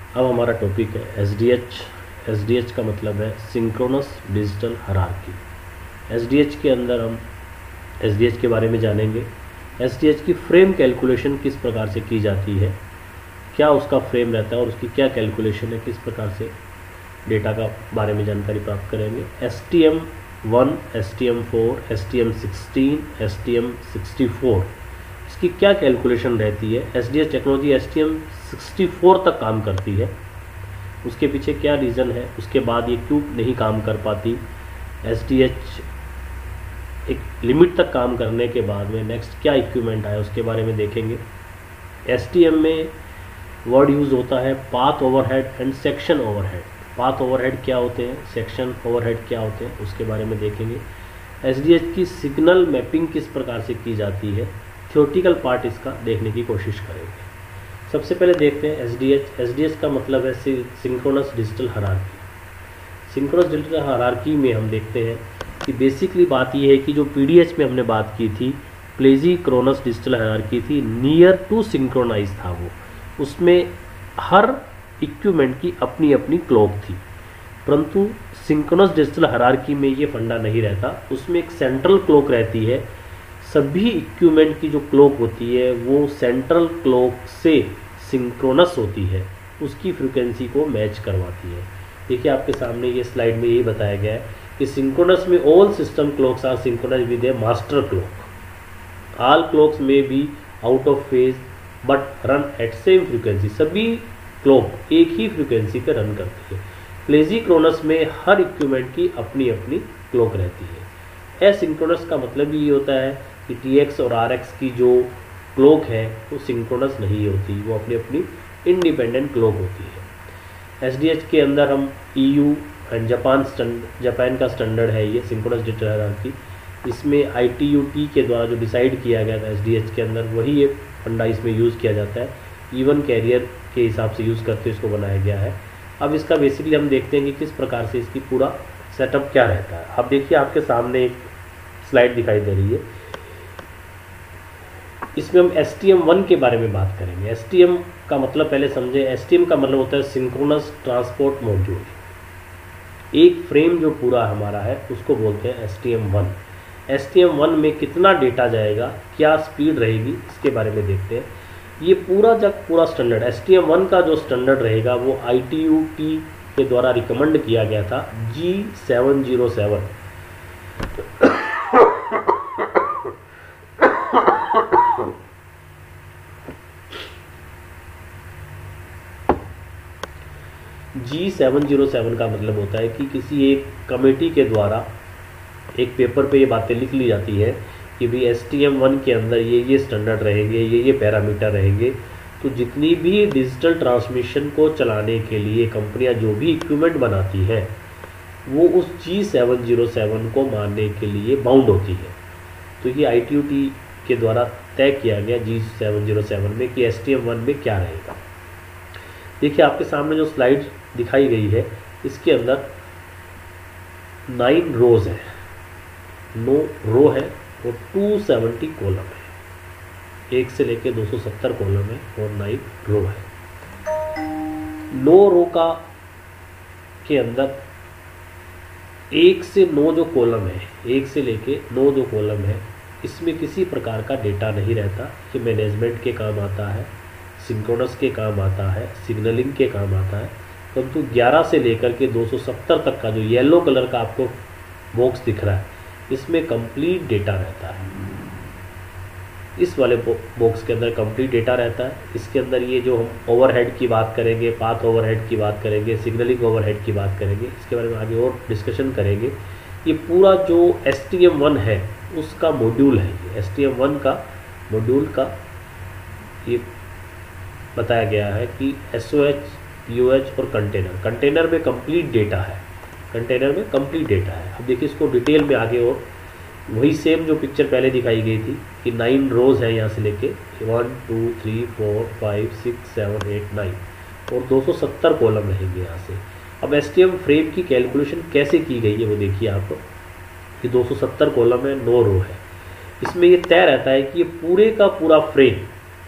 अब हमारा टॉपिक है एसडीएच। एसडीएच का मतलब है सिंक्रोनस डिजिटल हायरार्की। एसडीएच के अंदर हम एसडीएच के बारे में जानेंगे। एसडीएच की फ्रेम कैलकुलेशन किस प्रकार से की जाती है, क्या उसका फ्रेम रहता है और उसकी क्या कैलकुलेशन है, किस प्रकार से डेटा का बारे में जानकारी प्राप्त करेंगे। STM1, STM4, STM16, STM64 इसकी क्या कैलकुलेशन रहती है। एसडीएच टेक्नोलॉजी STM64 तक काम करती है, उसके पीछे क्या रीज़न है, उसके बाद ये क्यों नहीं काम कर पाती। एसडीएच एक लिमिट तक काम करने के बाद में नेक्स्ट क्या इक्विपमेंट आया उसके बारे में देखेंगे। एसटीएम में वर्ड यूज़ होता है path overhead and section overhead. Path overhead क्या होते हैं, सेक्शन ओवरहेड क्या होते हैं, उसके बारे में देखेंगे। एसडीएच की सिग्नल मैपिंग किस प्रकार से की जाती है, थ्योरेटिकल पार्ट इसका देखने की कोशिश करेंगे। सबसे पहले देखते हैं एसडीएच। एसडीएच का मतलब है synchronous digital hierarchy. Synchronous digital hierarchy में हम देखते हैं कि बेसिकली बात यह है कि जो पीडीएच में हमने बात की थी, प्लेजिक्रोनस डिजिटल हायरार्की थी, नियर टू सिंक्रोनाइज था वो। उसमें हर इक्विपमेंट की अपनी अपनी क्लॉक थी, परंतु सिंक्रोनस डिजिटल हायरार्की में ये फंडा नहीं रहता। उसमें एक सेंट्रल क्लॉक रहती है, सभी इक्विपमेंट की जो क्लॉक होती है वो सेंट्रल क्लॉक से सिंक्रोनस होती है, उसकी फ्रीक्वेंसी को मैच करवाती है। देखिए आपके सामने ये स्लाइड में यही बताया गया है कि सिंक्रोनस में all system clocks are synchronise with a master clock. All clocks में be out of phase but run at same frequency. सभी क्लॉक एक ही फ्रीक्वेंसी पे रन करती है। प्लेजिक्रोनस में हर इक्विपमेंट की अपनी अपनी क्लॉक रहती है। एसिंक्रोनस का मतलब ये होता है कि टीएक्स और आरएक्स की जो क्लॉक है वो सिंक्रोनस नहीं होती, वो अपनी अपनी इंडिपेंडेंट क्लॉक होती है। एसडीएच के अंदर हम ईयू एंड जापान का स्टैंडर्ड है ये सिंक्रोनस डिजिटल हायरार्की। इसमें आईटीयूटी के द्वारा जो डिसाइड किया गया था एसडीएच के अंदर, वही ये फंडा इसमें यूज़ किया जाता है। इवन कैरियर के हिसाब से यूज़ करके इसको बनाया गया है। अब इसका बेसिकली हम देखते हैं कि किस प्रकार से इसकी पूरा सेटअप क्या रहता है। अब देखिए आपके सामने एक स्लाइड दिखाई दे रही है, इसमें हम STM1 के बारे में बात करेंगे। STM का मतलब पहले समझे। STM का मतलब होता है सिंक्रोनस ट्रांसपोर्ट मॉड्यूल। एक फ्रेम जो पूरा हमारा है उसको बोलते हैं STM1। STM1 में कितना डेटा जाएगा, क्या स्पीड रहेगी, इसके बारे में देखते हैं। ये पूरा स्टैंडर्ड STM1 का जो स्टैंडर्ड रहेगा वो ITU-T के द्वारा रिकमेंड किया गया था, G707। G707 का मतलब होता है कि किसी एक कमेटी के द्वारा एक पेपर पे ये बातें लिख ली जाती है कि भाई STM1 के अंदर ये स्टैंडर्ड रहेंगे, ये पैरामीटर रहेंगे। तो जितनी भी डिजिटल ट्रांसमिशन को चलाने के लिए कंपनियां जो भी इक्विपमेंट बनाती हैं वो उस G707 को मानने के लिए बाउंड होती है। तो ये ITU-T के द्वारा तय किया गया G707 में कि STM1 में क्या रहेगा। देखिए आपके सामने जो स्लाइड दिखाई गई है इसके अंदर 9 रोज है, 9 रो है और 270 कॉलम है। 1 से लेके 270 कॉलम है और 9 रो है। 9 रो का के अंदर 1 से 9 जो कॉलम है, 1 से लेके 9 जो कॉलम है, इसमें किसी प्रकार का डेटा नहीं रहता। ये मैनेजमेंट के काम आता है, सिंक्रोनस के काम आता है, सिग्नलिंग के काम आता है। परंतु 11 से लेकर के 270 तक का जो येलो कलर का आपको बॉक्स दिख रहा है, इसमें कंप्लीट डेटा रहता है। इस वाले बॉक्स के अंदर कंप्लीट डेटा रहता है। इसके अंदर ये जो हम ओवरहेड की बात करेंगे, पाथ ओवरहेड की बात करेंगे, सिग्नलिंग ओवरहेड की बात करेंगे, इसके बारे में आगे और डिस्कशन करेंगे। ये पूरा जो STM1 है उसका मॉड्यूल है। ये STM1 का मॉड्यूल का ये बताया गया है कि SOH, POH और कंटेनर में कंप्लीट डेटा है। कंटेनर में कंप्लीट डेटा है। अब देखिए इसको डिटेल में आगे और वही सेम जो पिक्चर पहले दिखाई गई थी कि 9 रोज है, यहाँ से लेके 1 2 3 4 5 6 7 8 9 और 270 कॉलम रहेंगे यहाँ से। अब STM फ्रेम की कैलकुलेशन कैसे की गई है वो देखिए आप कि 270 कॉलम है, 9 रो है। इसमें ये तय रहता है कि ये पूरे का पूरा फ्रेम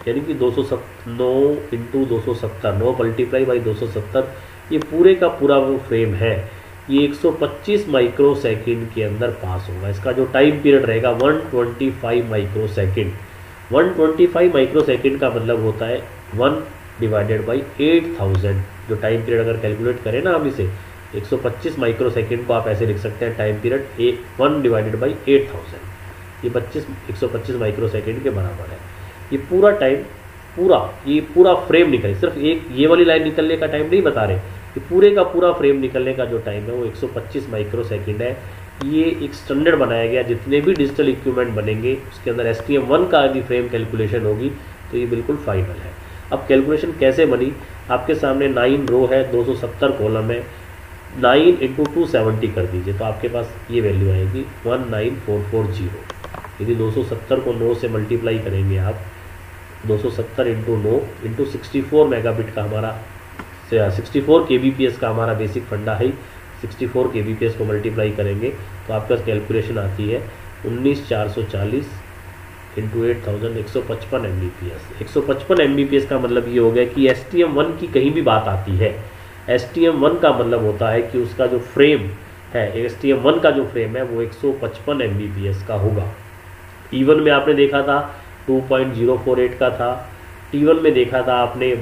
यानी कि 9 इंटू 270, 9 मल्टीप्लाई बाई 270, ये पूरे का पूरा वो फ्रेम है, ये 125 माइक्रो सेकेंड के अंदर पास होगा। इसका जो टाइम पीरियड रहेगा 125 माइक्रो सेकेंड। 125 माइक्रो सेकेंड का मतलब होता है 1 डिवाइडेड बाई 8000। जो टाइम पीरियड अगर कैलकुलेट करें ना हम इसे, 125 माइक्रो सेकेंड को आप ऐसे लिख सकते हैं टाइम पीरियड 1 डिवाइडेड बाई 8000, ये 125 माइक्रो सेकेंड के बराबर है। ये पूरा टाइम, ये पूरा फ्रेम निकले, सिर्फ एक ये वाली लाइन निकलने का टाइम नहीं बता रहे, ये पूरे का पूरा फ्रेम निकलने का जो टाइम है वो 125 माइक्रो सेकेंड है। ये एक स्टैंडर्ड बनाया गया, जितने भी डिजिटल इक्विपमेंट बनेंगे उसके अंदर STM1 का यदि फ्रेम कैलकुलेशन होगी तो ये बिल्कुल फाइनल है। अब कैलकुलेशन कैसे बनी, आपके सामने 9 रो है, 270 कॉलम है, 9 इंटू 270 कर दीजिए तो आपके पास ये वैल्यू आएगी 19440। यदि 270 को 9 से मल्टीप्लाई करेंगे आप, 270 इंटू 9 इंटू 64 मेगाबिट का हमारा 64 kbps का हमारा बेसिक फंडा है, 64 kbps को मल्टीप्लाई करेंगे तो आपका कैलकुलेशन आती है 19440 इंटू 8000, 155 Mbps। 155 Mbps का मतलब ये हो गया कि STM1 की कहीं भी बात आती है, STM1 का मतलब होता है कि उसका जो फ्रेम है, STM1 का जो फ्रेम है वो 155 Mbps का होगा। T1 में आपने देखा था 2.048 का था, T1 में देखा था आपने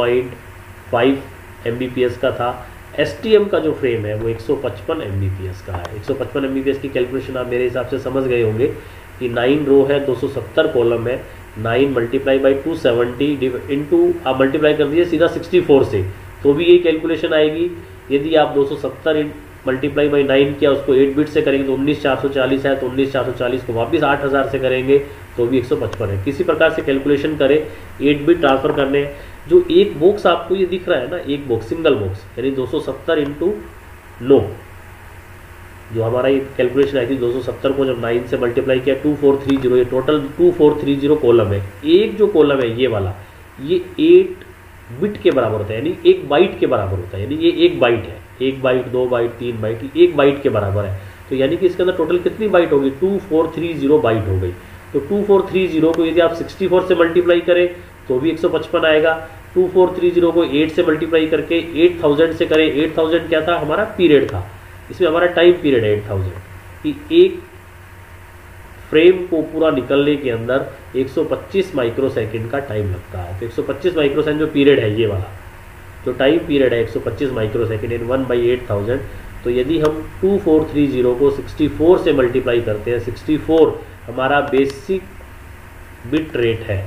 1.5 Mbps का था। STM का जो फ्रेम है वो 155 Mbps का है। 155 Mbps की कैलकुलेशन आप मेरे हिसाब से समझ गए होंगे कि 9 रो है, 270 कॉलम है, 9 मल्टीप्लाई बाई 270 इंटू आप मल्टीप्लाई कर दीजिए सीधा 64 से तो भी यही कैलकुलेशन आएगी। यदि आप 270 मल्टीप्लाई बाई 9 किया, उसको 8 बिट से करेंगे तो 19440 है, तो 19440 को वापस 8000 से करेंगे तो भी 155 है। किसी प्रकार से कैलकुलेशन करें, 8 बिट ट्रांसफ़र करने, जो एक बॉक्स आपको ये दिख रहा है ना, एक बॉक्स सिंगल बॉक्स, यानी 270 इंटू 9 जो हमारा ये कैलकुलेशन आई थी, 270 को जब 9 से मल्टीप्लाई किया 2430, ये टोटल 2430 कॉलम है। एक जो कॉलम है ये वाला, ये 8 बिट के बराबर होता है, यानी 1 बाइट के बराबर होता है, यानी ये 1 बाइट है, 1 बाइट 2 बाइट 3 बाइट, 1 बाइट के बराबर है। तो यानी कि इसके अंदर टोटल कितनी बाइट होगी, 2430 बाइट हो गई। तो 2430 को यदि आप 64 से मल्टीप्लाई करें तो भी 155 आएगा। 2430 को 8 से मल्टीप्लाई करके 8000 से करें, 8000 क्या था, हमारा पीरियड था, इसमें हमारा टाइम पीरियड है 8000 कि एक फ्रेम को पूरा निकलने के अंदर 125 माइक्रो सेकेंड का टाइम लगता है। तो 125 माइक्रो सेकेंड जो पीरियड है, ये वाला जो टाइम पीरियड है 125 माइक्रो सेकेंड इन 1/8000। तो यदि हम 2430 को 64 से मल्टीप्लाई करते हैं, 64 हमारा बेसिक बिट रेट है,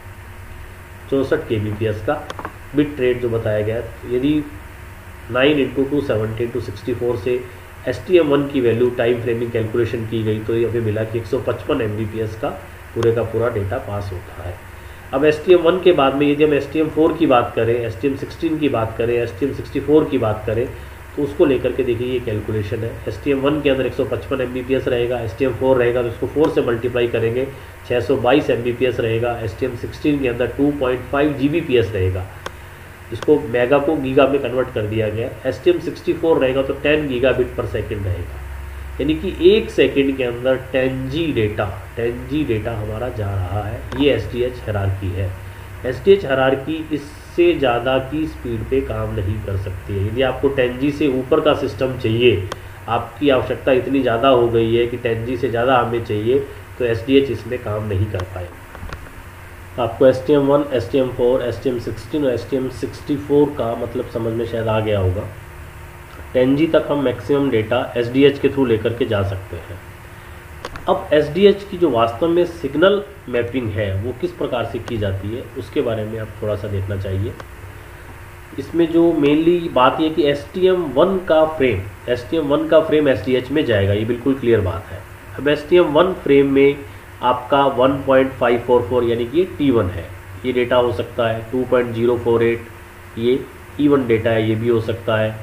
64 kbps का बिट रेट जो बताया गया है। यदि 9 इंटू 270 इंटू 64 से STM1 की वैल्यू टाइम फ्रेमिंग कैलकुलेशन की गई तो ये हमें मिला कि 155 Mbps का पूरा डेटा पास होता है। अब STM1 के बाद में यदि हम STM4 की बात करें, STM16 की बात करें, STM64 की बात करें तो उसको लेकर के देखिए ये कैलकुलेशन है। STM1 के अंदर 155 Mbps रहेगा, STM4 रहेगा तो इसको 4 से मल्टीप्लाई करेंगे 622 Mbps रहेगा। STM16 के अंदर 2.5 Gbps रहेगा, इसको मेगा को गीगा में कन्वर्ट कर दिया गया। STM64 रहेगा तो 10 गीगाबिट पर सेकेंड रहेगा, यानी कि 1 सेकेंड के अंदर 10G डेटा हमारा जा रहा है। ये SDH हायरार्की है। SDH हायरार्की इससे ज़्यादा की स्पीड पे काम नहीं कर सकती है। यदि आपको 10G से ऊपर का सिस्टम चाहिए, आपकी आवश्यकता इतनी ज़्यादा हो गई है कि 10G से ज़्यादा हमें चाहिए, तो SDH इसमें काम नहीं कर पाए। आपको STM1, STM4, STM16 और STM64 का मतलब समझ में शायद आ गया होगा। 10G तक हम मैक्सिमम डेटा SDH के थ्रू लेकर के जा सकते हैं। अब SDH की जो वास्तव में सिग्नल मैपिंग है वो किस प्रकार से की जाती है उसके बारे में आप थोड़ा सा देखना चाहिए। इसमें जो मेनली बात ये कि STM1 का फ्रेम SDH में जाएगा, ये बिल्कुल क्लियर बात है। अब STM1 फ्रेम में आपका 1.544 यानी कि ये T1 है, ये डेटा हो सकता है। 2.048 ये E1 डेटा है, ये भी हो सकता है।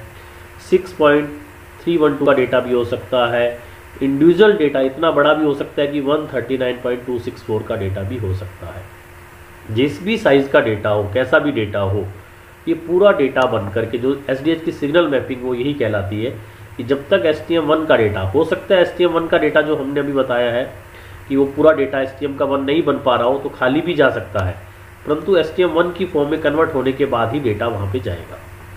6.312 का डेटा भी हो सकता है। इंडिविजुअल डेटा इतना बड़ा भी हो सकता है कि 139.264 का डेटा भी हो सकता है। जिस भी साइज़ का डेटा हो, कैसा भी डेटा हो, ये पूरा डेटा बन करके जो SDH की सिग्नल मैपिंग वो यही कहलाती है कि जब तक STM1 का डेटा हो सकता है, STM1 का डेटा जो हमने अभी बताया है कि वो पूरा डेटा STM का 1 नहीं बन पा रहा हो तो खाली भी जा सकता है, परंतु STM1 की फॉर्म में कन्वर्ट होने के बाद ही डेटा वहाँ पे जाएगा।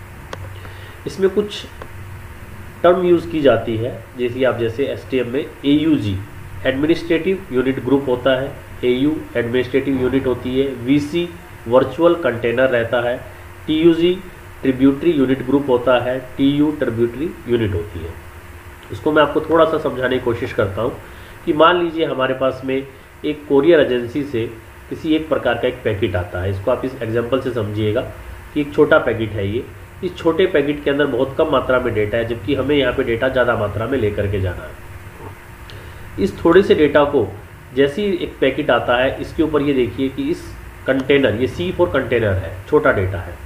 इसमें कुछ टर्म यूज़ की जाती है, जैसे STM में AUG एडमिनिस्ट्रेटिव यूनिट ग्रुप होता है, AU एडमिनिस्ट्रेटिव यूनिट होती है, VC वर्चुअल कंटेनर रहता है, TUG ट्रिब्यूटरी यूनिट ग्रुप होता है, TU ट्रिब्यूटरी यूनिट होती है। इसको मैं आपको थोड़ा सा समझाने की कोशिश करता हूँ कि मान लीजिए हमारे पास में एक कोरियर एजेंसी से किसी एक प्रकार का एक पैकेट आता है। इसको आप इस एग्जांपल से समझिएगा कि एक छोटा पैकेट है ये। इस छोटे पैकेट के अंदर बहुत कम मात्रा में डेटा है, जबकि हमें यहाँ पे डेटा ज़्यादा मात्रा में लेकर के जाना है। इस थोड़े से डेटा को जैसे ही एक पैकेट आता है, इसके ऊपर ये देखिए कि इस कंटेनर, ये C4 कंटेनर है, छोटा डेटा है।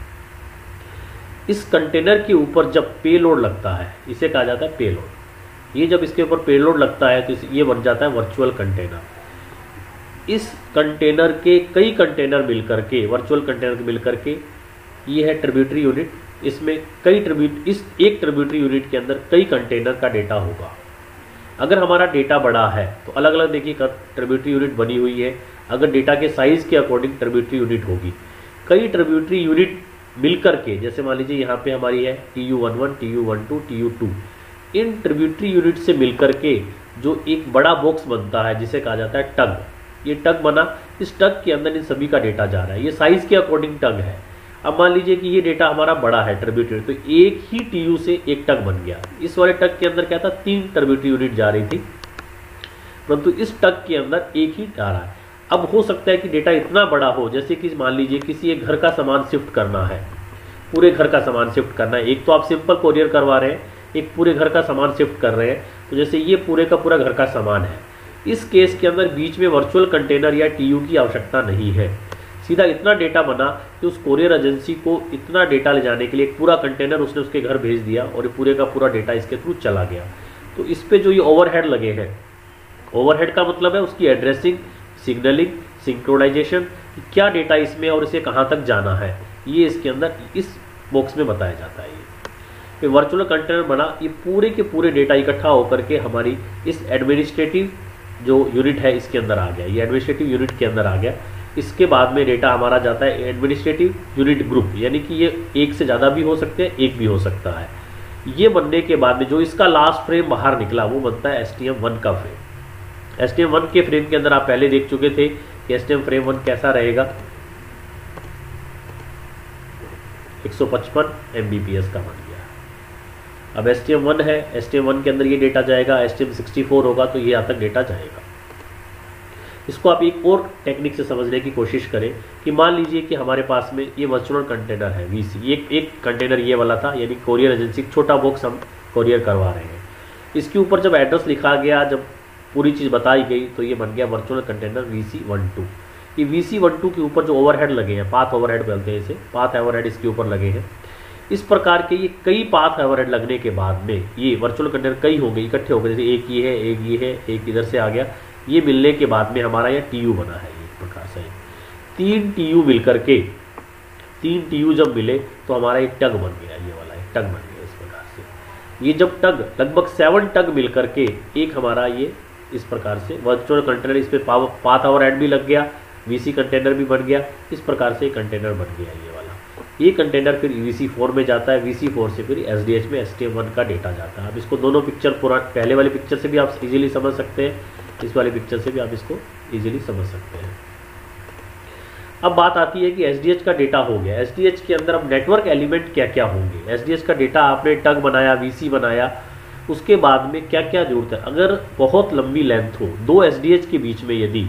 इस कंटेनर के ऊपर जब पेलोड लगता है, इसे कहा जाता है पेलोड। ये जब इसके ऊपर पेलोड लगता है तो ये बन जाता है वर्चुअल कंटेनर। इस कंटेनर के कई कंटेनर मिलकर के, वर्चुअल कंटेनर मिलकर के, ये है ट्रिब्यूटरी यूनिट। इसमें इस एक ट्रिब्यूटरी यूनिट के अंदर कई कंटेनर का डेटा होगा। अगर हमारा डेटा बड़ा है तो अलग अलग देखिए ट्रिब्यूटरी यूनिट बनी हुई है। अगर डेटा के साइज के अकॉर्डिंग ट्रिब्यूटरी यूनिट होगी। कई ट्रिब्यूटरी यूनिट मिलकर के, जैसे मान लीजिए यहाँ पे हमारी है TU11, TU12, TU2, इन ट्रिब्यूटरी यूनिट से मिलकर के जो एक बड़ा बॉक्स बनता है जिसे कहा जाता है टग। ये टग बना, इस टग के अंदर इन सभी का डेटा जा रहा है। ये साइज के अकॉर्डिंग टग है। अब मान लीजिए कि ये डेटा हमारा बड़ा है ट्रिब्यूटरी, तो एक ही TU से एक टग बन गया। इस वाले टग के अंदर क्या था, 3 ट्रिब्यूटरी यूनिट जा रही थी, परंतु इस टग के अंदर एक ही जा रहा है। अब हो सकता है कि डेटा इतना बड़ा हो, जैसे कि मान लीजिए किसी एक घर का सामान शिफ्ट करना है, पूरे घर का सामान शिफ्ट करना है। एक तो आप सिंपल कोरियर करवा रहे हैं, एक पूरे घर का सामान शिफ्ट कर रहे हैं। तो जैसे ये पूरे का पूरा घर का सामान है, इस केस के अंदर बीच में वर्चुअल कंटेनर या TU की आवश्यकता नहीं है। सीधा इतना डेटा बना कि उस कोरियर एजेंसी को इतना डेटा ले जाने के लिए एक पूरा कंटेनर उसने उसके घर भेज दिया और ये पूरे का पूरा डेटा इसके थ्रू चला गया। तो इस पे जो ये ओवरहेड लगे हैं, ओवरहेड का मतलब है उसकी एड्रेसिंग, सिग्नलिंग, सिंक्रोनाइजेशन, क्या डेटा इसमें और इसे कहाँ तक जाना है, ये इसके अंदर इस बॉक्स में बताया जाता है। ये वर्चुअल कंटेनर बना, ये पूरे के पूरे डेटा इकट्ठा होकर के हमारी इस एडमिनिस्ट्रेटिव जो यूनिट है इसके अंदर आ गया। ये एडमिनिस्ट्रेटिव यूनिट के अंदर आ गया। इसके बाद में डेटा हमारा जाता है एडमिनिस्ट्रेटिव यूनिट ग्रुप, यानी कि ये एक से ज़्यादा भी हो सकते हैं, एक भी हो सकता है। ये बनने के बाद में जो इसका लास्ट फ्रेम बाहर निकला वो बनता है STM1 का फ्रेम। STM1 के फ्रेम के अंदर आप पहले देख चुके थे कि STM फ्रेम 1 कैसा रहेगा, 155 MBPS का बन गया। अब STM1 है, STM1 के अंदर ये डेटा जाएगा, STM64 होगा तो ये यहाँ तक डेटा जाएगा। इसको आप एक और टेक्निक से समझने की कोशिश करें कि मान लीजिए कि हमारे पास में ये वर्चुअल कंटेनर है VC, एक कंटेनर ये वाला था, यानी कोरियर एजेंसी छोटा बॉक्स हम कोरियर करवा रहे हैं। इसके ऊपर जब एड्रेस लिखा गया, जब पूरी चीज़ बताई गई, तो ये बन गया वर्चुअल कंटेनर VC12। ये VC12 के ऊपर जो ओवरहेड लगे हैं, पाथ ओवरहेड बोलते हैं इसे, पाथ ओवरहेड इसके ऊपर लगे हैं। इस प्रकार के ये कई पाथ ओवरहेड लगने के बाद में ये वर्चुअल कंटेनर कई हो गए, इकट्ठे हो गए, जैसे एक ये है, एक ये है, एक इधर से आ गया। ये मिलने के बाद में हमारा यह TU बना है। एक प्रकार से 3 TU मिलकर के, 3 TU जब मिले तो हमारा एक टग बन गया, ये वाला एक टग बन गया। इस प्रकार से ये जब टग, लगभग 7 टग मिलकर के एक हमारा ये इस प्रकार से वर्चुअल कंटेनर, इस पर पाथ ओवरहेड भी लग गया, VC कंटेनर भी बन गया। इस प्रकार से कंटेनर बन गया ये वाला। ये कंटेनर फिर VC4 में जाता है, VC4 से फिर SDH में STM1 का डेटा जाता है। अब इसको दोनों पिक्चर, पहले वाली पिक्चर से भी आप इजीली समझ सकते हैं, इस वाले पिक्चर से भी आप इसको इजीली समझ सकते हैं। अब बात आती है कि SDH का डेटा हो गया। SDH के अंदर अब नेटवर्क एलिमेंट क्या क्या होंगे। SDH का डेटा आपने टग बनाया, VC बनाया, उसके बाद में क्या क्या जरूरत है। अगर बहुत लंबी लेंथ हो, 2 SDH के बीच में यदि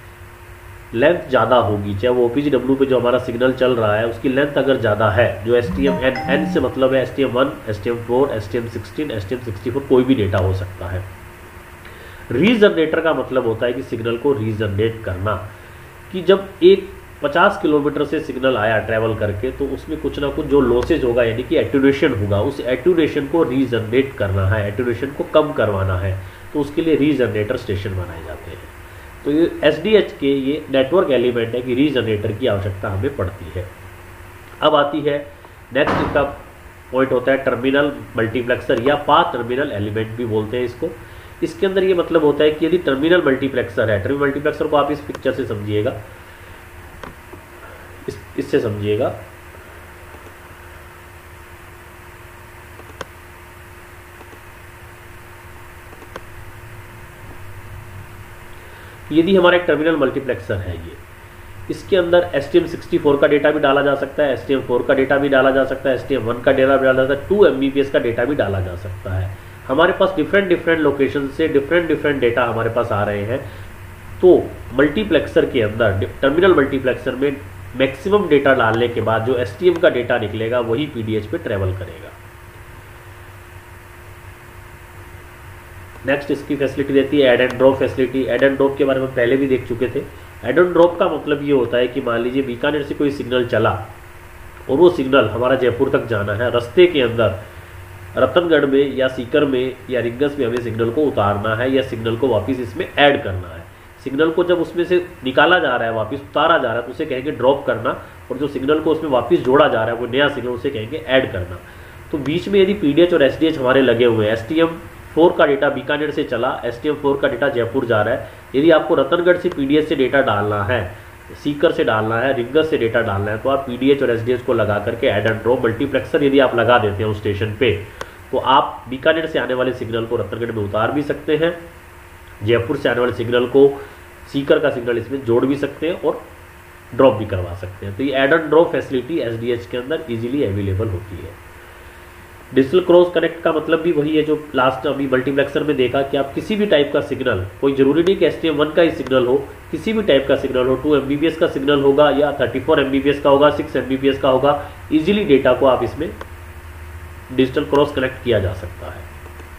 लेंथ ज़्यादा होगी, चाहे वो OPGW पे जो हमारा सिग्नल चल रहा है उसकी लेंथ अगर ज़्यादा है, जो STM-N से मतलब है STM1, STM4, STM16, STM64, कोई भी डेटा हो सकता है। रीजनरेटर का मतलब होता है कि सिग्नल को रीजनरेट करना, कि जब एक 50 किलोमीटर से सिग्नल आया ट्रैवल करके, तो उसमें कुछ ना कुछ जो लॉसेज होगा, यानी कि एट्यूनेशन होगा, उस एट्यूनेशन को रीजनरेट करना है, एट्यूनेशन को कम करवाना है, तो उसके लिए रीजनरेटर स्टेशन बनाए जाते हैं। तो ये SDH के ये नेटवर्क एलिमेंट है कि रीजनरेटर की आवश्यकता हमें पड़ती है। अब आती है नेक्स्ट, इसका पॉइंट होता है टर्मिनल मल्टीप्लेक्सर या पाथ टर्मिनल एलिमेंट भी बोलते हैं इसको। इसके अंदर ये मतलब होता है कि यदि टर्मिनल मल्टीप्लेक्सर है, टर्मिनल मल्टीप्लेक्सर को आप इस पिक्चर से समझिएगा इससे समझिएगा। यदि हमारा एक टर्मिनल मल्टीप्लेक्सर है ये, इसके अंदर STM64 का डेटा भी डाला जा सकता है, STM4 का डेटा भी डाला जा सकता है, STM1 का डेटा भी डाला जा सकता है, 2 MBPS का डेटा भी डाला जा सकता है। हमारे पास डिफरेंट लोकेशन से डिफरेंट डेटा हमारे पास आ रहे हैं। तो मल्टीप्लेक्सर के अंदर, टर्मिनल मल्टीप्लेक्सर में मैक्सिमम डेटा डालने के बाद जो STM का डेटा निकलेगा वही PDH पे ट्रेवल करेगा। नेक्स्ट इसकी फैसिलिटी देती है add and drop facility. Add and drop के बारे में पहले भी देख चुके थे। ऐड एंड ड्रॉप का मतलब ये होता है कि मान लीजिए बीकानेर से कोई सिग्नल चला और वो सिग्नल हमारा जयपुर तक जाना है, रास्ते के अंदर रतनगढ़ में या सीकर में या रिंगस में हमें सिग्नल को उतारना है या सिग्नल को वापस इसमें ऐड करना है। सिग्नल को जब उसमें से निकाला जा रहा है, वापस उतारा जा रहा है, तो उसे कहेंगे ड्रॉप करना, और जो सिग्नल को उसमें वापस जोड़ा जा रहा है वो नया सिग्नल, उसे कहेंगे ऐड करना। तो बीच में यदि PDH और SDH हमारे लगे हुए हैं, STM4 का डेटा बीकानेर से चला, STM4 का डेटा जयपुर जा रहा है, यदि आपको रतनगढ़ से PDH से डेटा डालना है, सीकर से डालना है, रिंगस से डेटा डालना है, तो आप PDH और SDH को लगा करके ऐड एंड ड्रॉप मल्टीप्लेक्सर यदि आप लगा देते हैं उस स्टेशन पे, तो आप बीकानेर से आने वाले सिग्नल को रतनगढ़ में उतार भी सकते हैं, जयपुर से आने वाले सिग्नल को सीकर का सिग्नल इसमें जोड़ भी सकते हैं और ड्रॉप भी करवा सकते हैं। तो ये add and drop facility SDH के अंदर इजीली अवेलेबल होती है। डिजिटल क्रॉस कनेक्ट का मतलब भी वही है जो लास्ट अभी मल्टीप्लेक्सर में देखा कि आप किसी भी टाइप का सिग्नल, कोई जरूरी नहीं कि STM1 का ही सिग्नल हो, किसी भी टाइप का सिग्नल हो, 2 MBPS का सिग्नल होगा या 34 MBPS का होगा, 6 MBPS का होगा, इजीली डेटा को आप इसमें डिजिटल क्रॉस कनेक्ट किया जा सकता है।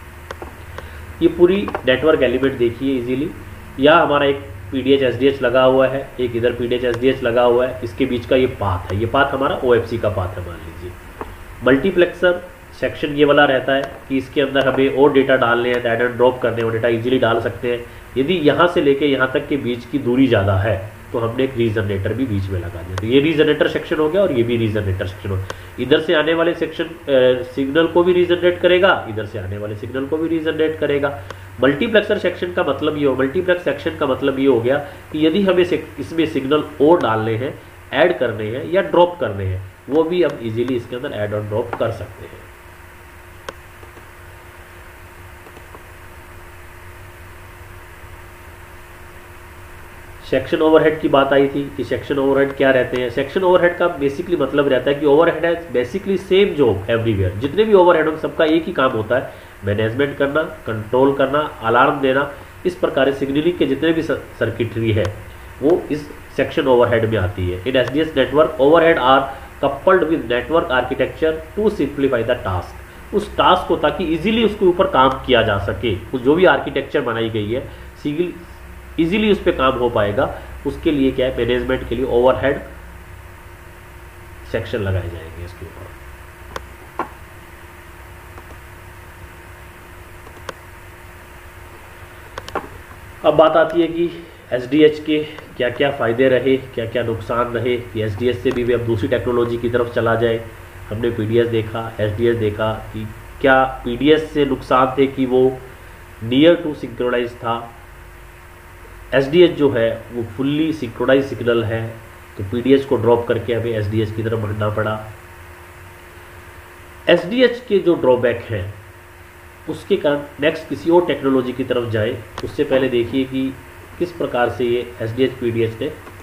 ये पूरी नेटवर्क एलिमेंट देखिए इजीली। या हमारा एक PDH SDH लगा हुआ है, एक इधर PDH SDH लगा हुआ है, इसके बीच का ये पाथ है, ये पाथ हमारा OFC का पाथ है मान लीजिए। मल्टीप्लेक्सर सेक्शन ये वाला रहता है कि इसके अंदर हमें और डेटा डालने हैं, ऐड एंड ड्रॉप करने हैं, डेटा इजीली डाल सकते हैं। यदि यहाँ से लेके यहाँ तक के बीच की दूरी ज़्यादा है तो हमने एक रीजनरेटर भी बीच में लगा दिया। तो ये रीजनरेटर सेक्शन हो गया और ये भी रीजनरेटर सेक्शन हो गया। इधर से आने वाले सेक्शन सिग्नल को भी रीजनरेट करेगा, इधर से आने वाले सिग्नल को भी रीजनरेट करेगा। मल्टीप्लेक्सर सेक्शन का मतलब ये हो, मल्टीप्लेक्स सेक्शन का मतलब ये हो गया कि यदि हमें इसमें सिग्नल और डालने हैं, ऐड करने हैं या ड्रॉप करने हैं, वो भी हम इजीली इसके अंदर ऐड और ड्रॉप कर सकते हैं। सेक्शन ओवरहेड की बात आई थी कि सेक्शन ओवरहेड क्या रहते हैं। सेक्शन ओवरहेड का बेसिकली मतलब रहता है कि ओवरहेड है बेसिकली सेम जॉब एवरीवेयर। जितने भी ओवरहेड हो सबका एक ही काम होता है, मैनेजमेंट करना, कंट्रोल करना, अलार्म देना। इस प्रकार सिग्नलिंग के जितने भी सर्किटरी है वो इस सेक्शन ओवरहेड में आती है। In SDH network overhead are coupled with network architecture to simplify the task. उस टास्क को ताकि इजीली उसके ऊपर काम किया जा सके, जो भी आर्किटेक्चर बनाई गई है इजीली उस पर काम हो पाएगा, उसके लिए क्या है, मैनेजमेंट के लिए ओवरहेड सेक्शन लगाए जाएंगे इसके ऊपर। अब बात आती है कि SDH के क्या क्या फ़ायदे रहे, क्या क्या नुकसान रहे कि SDH से भी अब दूसरी टेक्नोलॉजी की तरफ चला जाए। हमने PDH देखा, SDH देखा कि क्या PDH से नुकसान थे कि वो नियर टू सिंक्रोनाइज था, SDH जो है वो फुल्ली सिंक्रोनाइज सिग्नल है, तो PDH को ड्रॉप करके हमें SDH की तरफ बढ़ना पड़ा। SDH के जो ड्रॉबैक हैं उसके कारण नेक्स्ट किसी और टेक्नोलॉजी की तरफ जाए उससे पहले देखिए कि किस प्रकार से ये SDH PDH ने